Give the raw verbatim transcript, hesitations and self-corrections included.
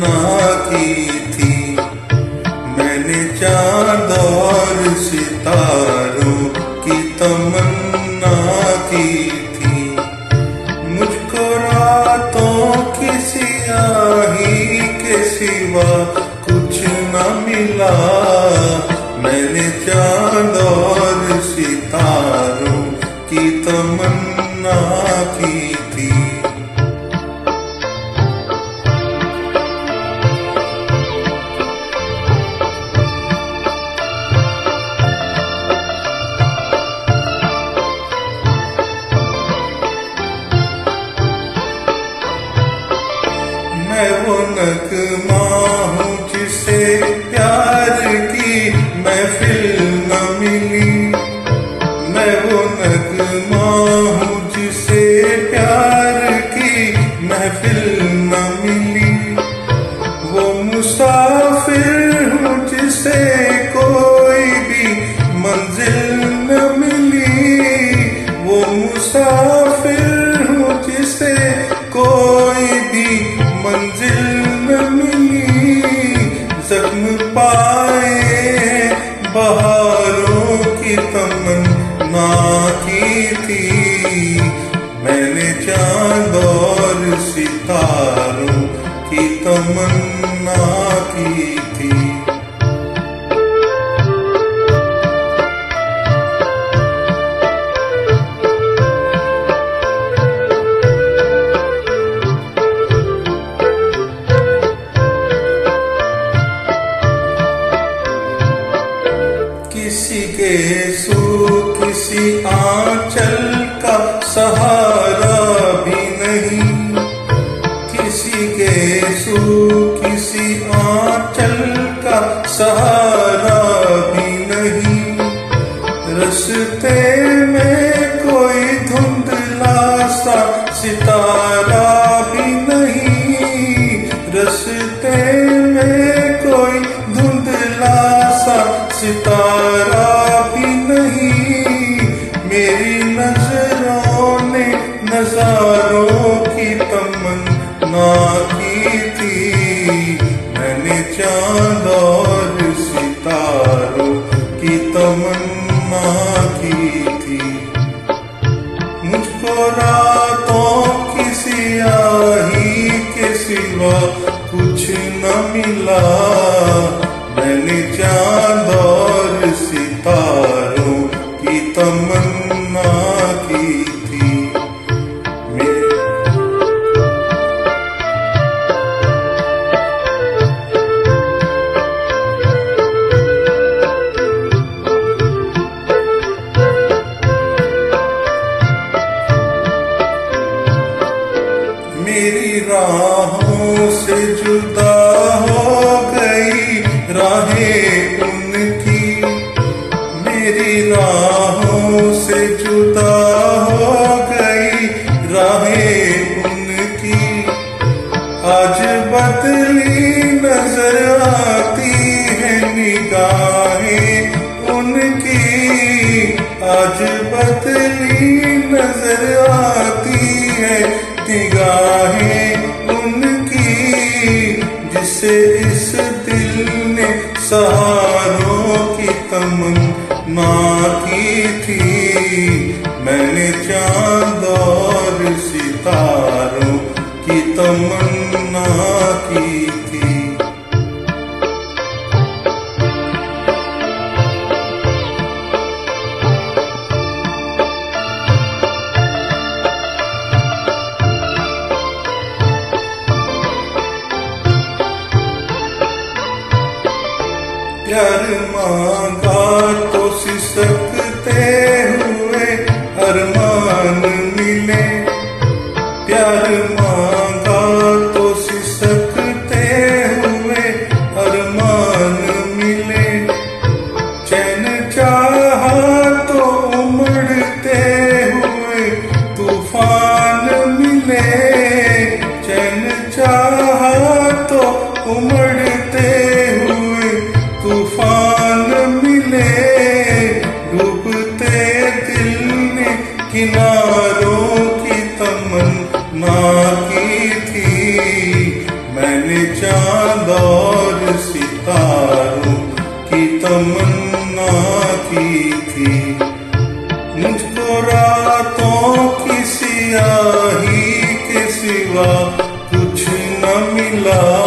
तमन्ना की थी। मैंने चांद और सितारों की तमन्ना की थी। मुझको रातों की सियाही के सिवा कुछ न मिला। मैंने चांद और सितारों की तमन्ना की थी। मैं वो नगमा हूँ जिसे प्यार की महफिल न मिली। मैं वो नगमा हूँ जिसे प्यार की महफिल न मिली। वो मुसाफिर हूँ जिसे कोई भी मंजिल न मिली। वो मुसाफिर हूँ जिसे कोई भी मंजिल न मिली। जख्म पाए बहारों की तमन्ना की थी। मैंने चांद और सितारों की तमन्ना की थी। किसी के सू किसी आंचल का सहारा भी नहीं। किसी के सू किसी आंचल का सहारा भी नहीं। रस्ते में कोई धुंधला सा सितारा भी नहीं। रस्ते में कोई धुंधला सा सितारा भी नहीं। मेरी नजरों ने नजारों की तमन्ना की थी। मैंने चांद और सितारों की तमन्ना की थी। मुझको रातों की सियाही के सिवा कुछ न मिला। मैंने चांद और सितारों की तमन्ना की थी। मेरी राहों से जुदा हो गई राहें उनकी। मेरी राहों से जुदा हो गई राहें उनकी। आज बदली नजर आती है निगाहें उनकी। आज बदली नजर आती है निगाहें उनकी। जिसे इस दिल ने सहारों की तमन्ना की थी। मैंने चांद और सितारों की तमन्ना की थी। प्यार मांगा तो सिसकते हुए अरमान मिले। प्यार मांगा तो सिसकते हुए अरमान मिले। चैन चाहा तो उमड़ते हुए तूफान मिले। चैन चाहा तो उमड़ते हुए तूफान मिले। मैंने चांद और सितारों की तमन्ना की थी। मुझको रातों की सियाही के सिवा कुछ न मिला